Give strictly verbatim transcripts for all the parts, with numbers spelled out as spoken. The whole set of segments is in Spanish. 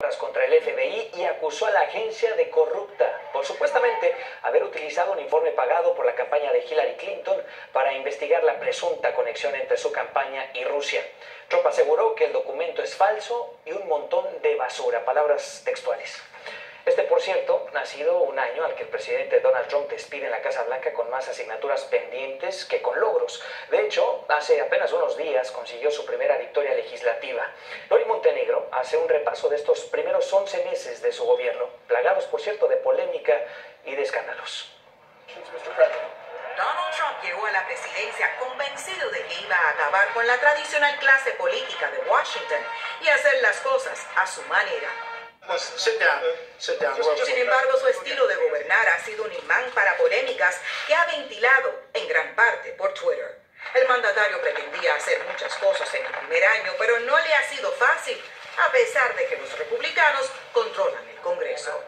contra el F B I y acusó a la agencia de corrupta por supuestamente haber utilizado un informe pagado por la campaña de Hillary Clinton para investigar la presunta conexión entre su campaña y Rusia. Trump aseguró que el documento es falso y un montón de basura, palabras textuales. Este, por cierto, ha sido un año al que el presidente Donald Trump despide en la Casa Blanca con más asignaturas pendientes que con logros. De hecho, hace apenas unos días consiguió su primera victoria legislativa. Lori Montenegro hace un repaso de estos primeros once meses de su gobierno, plagados, por cierto, de polémica y de escándalos. Donald Trump llegó a la presidencia convencido de que iba a acabar con la tradicional clase política de Washington y hacer las cosas a su manera. Sit down. Sit down. Sin embargo, su estilo de gobernar ha sido un imán para polémicas que ha ventilado en gran parte por Twitter. El mandatario pretendía hacer muchas cosas en el primer año, pero no le ha sido fácil, a pesar de que los republicanos controlan el Congreso.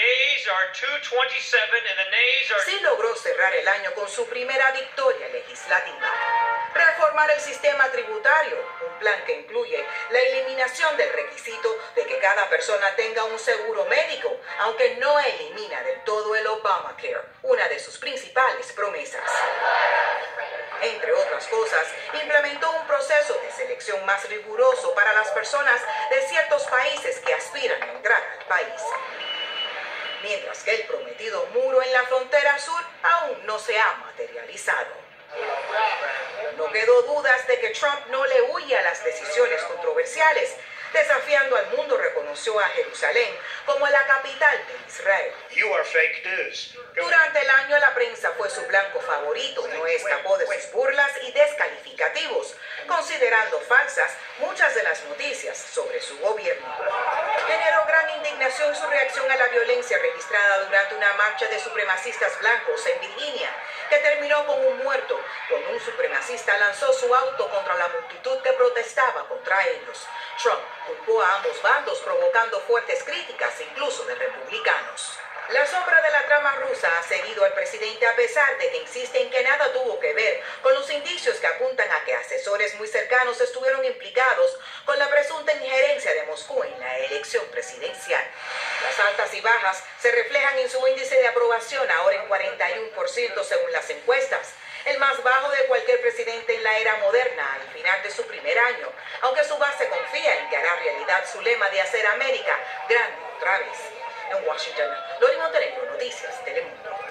Sí logró cerrar el año con su primera victoria legislativa. Reformar el sistema tributario, un plan que incluye la eliminación del requisito de que cada persona tenga un seguro médico, aunque no elimina del todo el Obamacare, una de sus principales promesas. Entre otras cosas, implementó un proceso de selección más riguroso para las personas de ciertos países que aspiran a entrar al país. Mientras que el prometido muro en la frontera sur aún no se ha materializado. No quedó dudas de que Trump no le huye a las decisiones controversiales. Desafiando al mundo, reconoció a Jerusalén como la capital de Israel. You are fake news. Durante el año, la prensa fue su blanco favorito. No escapó de sus burlas y descalificativos, considerando falsas muchas de las noticias sobre su gobierno. Generó gran indignación su reacción a la violencia registrada durante una marcha de supremacistas blancos en Virginia, que terminó con un muerto, cuando un supremacista lanzó su auto contra la multitud que protestaba contra ellos. Trump culpó a ambos bandos, provocando fuertes críticas, incluso de republicanos. La sombra de la trama rusa ha seguido al presidente a pesar de que insisten que nada tuvo que ver con los indicios que apuntan a que asesores muy cercanos estuvieron implicados con la presunta injerencia de Moscú en la elección presidencial. Las altas y bajas se reflejan en su índice de aprobación, ahora en cuarenta y uno por ciento según las encuestas, el más bajo de cualquier presidente en la era moderna al final de su primer año, aunque su base confía en que hará realidad su lema de hacer América grande otra vez. En Washington, Lori Montenegro, Noticias Telemundo.